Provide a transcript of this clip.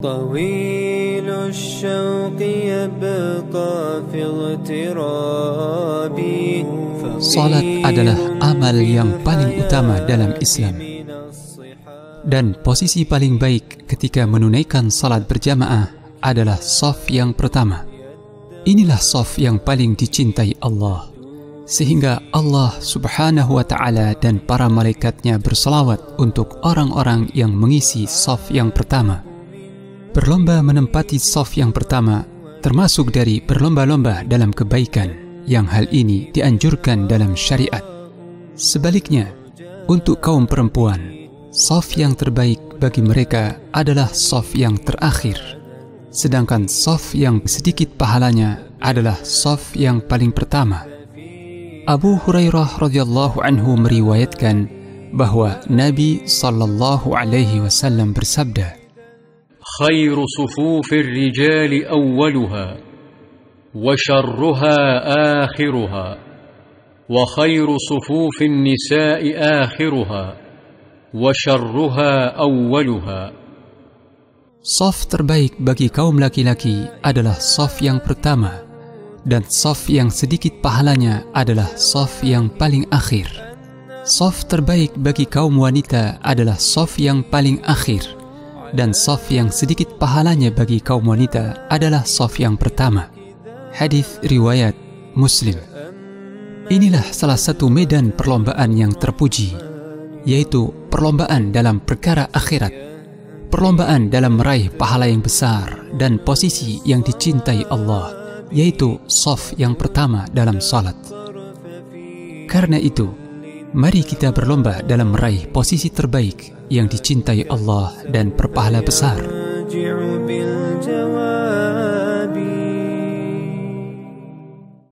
طويل الشوق يبقى في اغترابي. Salat adalah amal yang paling utama dalam Islam, dan posisi paling baik ketika menunaikan salat berjamaah adalah shaf yang pertama. Inilah shaf yang paling dicintai Allah, sehingga Allah Subhanahu wa Ta'ala dan para malaikatnya berselawat untuk orang-orang yang mengisi shaf yang pertama. Berlomba menempati shaf yang pertama termasuk dari berlomba-lomba dalam kebaikan, yang hal ini dianjurkan dalam syariat. Sebaliknya, untuk kaum perempuan, shaf yang terbaik bagi mereka adalah shaf yang terakhir, sedangkan shaf yang sedikit pahalanya adalah shaf yang paling pertama. Abu Hurairah radhiyallahu anhu meriwayatkan bahwa Nabi sallallahu alaihi wasallam bersabda, خير صفوف الرجال أولها وشرها آخرها وخير صفوف النساء آخرها وشرها أولها. Shaf terbaik bagi kaum laki-laki adalah shaf yang pertama, dan shaf yang sedikit pahalanya adalah shaf yang paling akhir. Shaf terbaik bagi kaum wanita adalah shaf yang paling akhir, dan shaf yang sedikit pahalanya bagi kaum wanita adalah shaf yang pertama. Hadis riwayat Muslim. Inilah salah satu medan perlombaan yang terpuji, yaitu perlombaan dalam perkara akhirat, perlombaan dalam meraih pahala yang besar dan posisi yang dicintai Allah, yaitu shaf yang pertama dalam salat. Karena itu, mari kita berlomba dalam meraih posisi terbaik yang dicintai Allah dan berpahala besar.